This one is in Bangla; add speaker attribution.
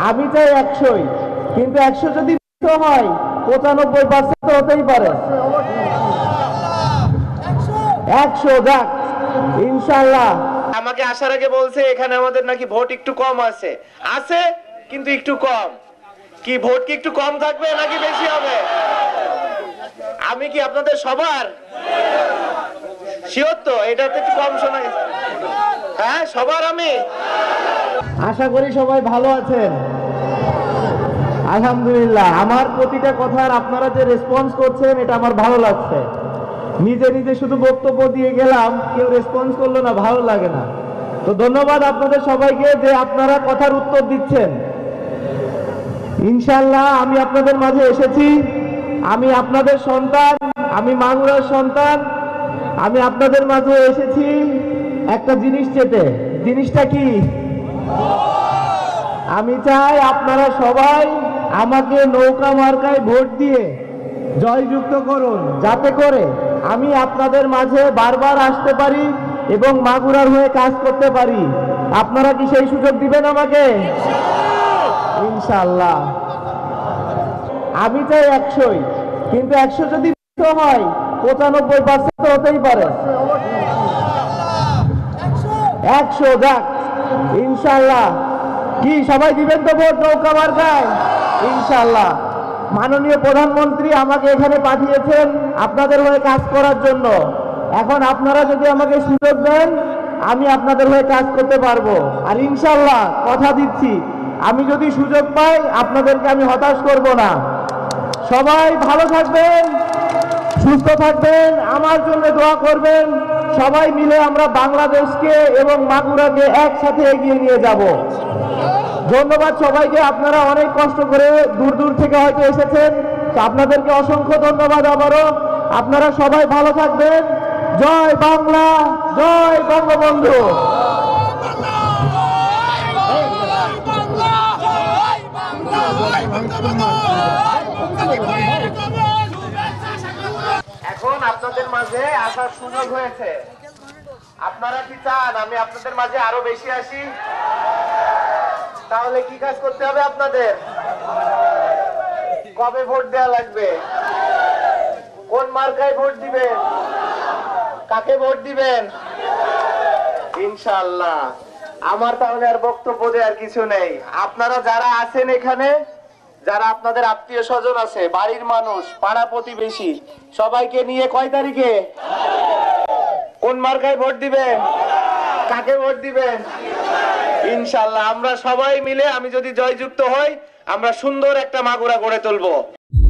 Speaker 1: আমি চাই 100ই, কিন্তু 100 যদি হয় 95% হতেই পারে। 100 যাক ইনশাআল্লাহ। আমাকে আসার আগে বলছে এখানে আমাদের নাকি ভোট একটু কম আছে, কিন্তু একটু কম। কি ভোট কি একটু কম থাকবে নাকি বেশি হবে? আমি কি আপনাদের সবার শিওর তো? এটা তো একটু কম শোনায়। হ্যাঁ, সবার আমি আশা করি সবাই ভালো আছেন। আলহামদুলিল্লাহ, আমার প্রতিটা কথার আপনারা যে রেসপন্স করছেন এটা আমার ভালো লাগছে। নিজে নিজে শুধু বক্তব্য দিয়ে গেলাম, কেউ রেসপন্স করলো না, ভালো লাগে না। তো ধন্যবাদ আপনাদের সবাইকে যে আপনারা কথার উত্তর দিচ্ছেন। ইনশাআল্লাহ আমি আপনাদের মাঝে এসেছি, আমি আপনাদের সন্তান, আমি মাগুরার সন্তান। আমি আপনাদের মাঝে এসেছি একটা জিনিস চেতে। জিনিসটা কি? আমি চাই আপনারা সবাই আমাকে নৌকা মার্কায় ভোট দিয়ে জয়যুক্ত করুন, যাতে করে আমি আপনাদের মাঝে বারবার আসতে পারি এবং মাগুরার হয়ে কাজ করতে পারি। আপনারা কি সেই সুযোগ দিবেন আমাকে? ইনশাআল্লাহ। আমি চাই 100ই, কিন্তু 100 যদি হয় 95% হতেই পারে। 100 যাক ইনশাআল্লাহ। কি সবাই দিবেন তো ভোট নৌকা মার্কায়? ইনশাআল্লাহ। মাননীয় প্রধানমন্ত্রী আমাকে এখানে পাঠিয়েছেন আপনাদের হয়ে কাজ করার জন্য। এখন আপনারা যদি আমাকে সুযোগ দেন আমি আপনাদের হয়ে কাজ করতে পারবো। আর ইনশাআল্লাহ কথা দিচ্ছি, আমি যদি সুযোগ পাই আপনাদেরকে আমি হতাশ করব না। সবাই ভালো থাকবেন, সুস্থ থাকবেন, আমার জন্য দোয়া করবেন। সবাই মিলে আমরা বাংলাদেশকে এবং মাগুরাকে একসাথে এগিয়ে নিয়ে যাব। ধন্যবাদ সবাইকে। আপনারা অনেক কষ্ট করে দূর দূর থেকে হয়তো এসেছেন, তো আপনাদেরকে অসংখ্য ধন্যবাদ আবারও। আপনারা সবাই ভালো থাকবেন। জয় বাংলা, জয় বঙ্গবন্ধু। এখন আপনাদের মাঝে আসার সুযোগ হয়েছে। আপনারা কি চান আমি আপনাদের মাঝে আরো বেশি আসি? তাহলে কি কাজ করতে হবে আপনাদের? কবে ভোট দেওয়া লাগবে? কোন মার্কায় ভোট দিবেন? কাকে ভোট দিবেন? ইনশাআল্লাহ। আমার তাহলে আর বক্তব্য দেওয়ার কিছু নেই। আপনারা যারা আছেন এখানে, যারা আপনাদের আত্মীয় স্বজন আছে, বাড়ির মানুষ, পাড়া প্রতিবেশী, সবাইকে নিয়ে কয় তারিখে কোন মার্কায় ভোট দিবেন? কাকে ভোট দিবেন? ইনশাআল্লাহ আমরা সবাই মিলে, আমি যদি জয়যুক্ত হই, আমরা সুন্দর একটা মাগুরা গড়ে তুলবো।